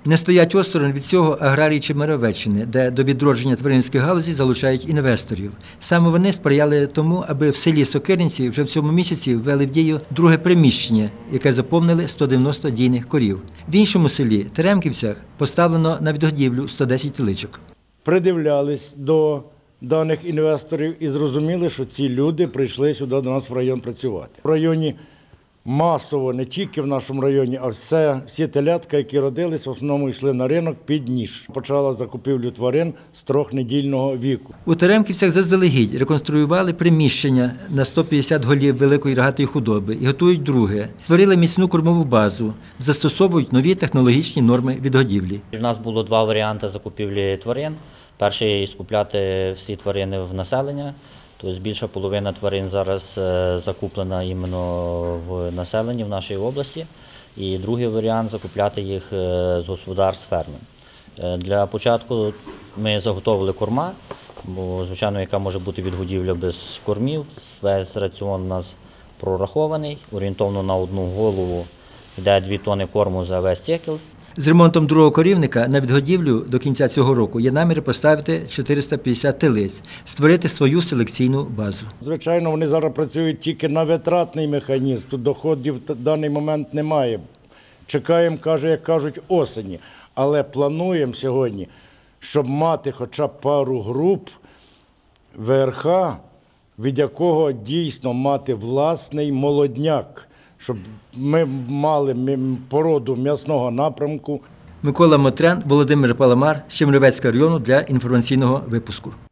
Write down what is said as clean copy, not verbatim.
Не стоять осторонь від цього аграрії Чемеровеччини, де до відродження тваринницьких галузі залучають інвесторів. Саме вони сприяли тому, аби в селі Сокиринці вже в цьому місяці ввели в дію друге приміщення, яке заповнили 190 дійних корів. В іншому селі, Теремківцях, поставлено на відгодівлю 110 теличок. Придивлялись до даних інвесторів і зрозуміли, що ці люди прийшли сюди до нас в район працювати. В районі масово, не тільки в нашому районі, а всі телятка, які родились, в основному йшли на ринок під ніж. Почала закупівлю тварин з 3-недільного віку. У Теремківцях заздалегідь реконструювали приміщення на 150 голів великої рогатої худоби і готують друге. Створили міцну кормову базу, застосовують нові технологічні норми відгодівлі. У нас було два варіанти закупівлі тварин. Перший – скупляти всі тварини в населення. Тобто більша половина тварин зараз закуплена іменно в населенні в нашій області. І другий варіант – закупляти їх з господарств ферми. Для початку ми заготовили корма, бо, звичайно, яка може бути відгодівля без кормів. Весь раціон у нас прорахований, орієнтовно на одну голову йде 2 тонни корму за весь цикл. З ремонтом другого корівника на відгодівлю до кінця цього року є намір поставити 450 телиць, створити свою селекційну базу. Звичайно, вони зараз працюють тільки на витратний механізм, тут доходів в даний момент немає. Чекаємо, як кажуть, осені. Але плануємо сьогодні, щоб мати хоча б пару груп ВРХ, від якого дійсно мати власний молодняк, щоб ми мали породу м'ясного напрямку. Микола Мотрян, Володимир Паламар, Чемеровецького району для інформаційного випуску.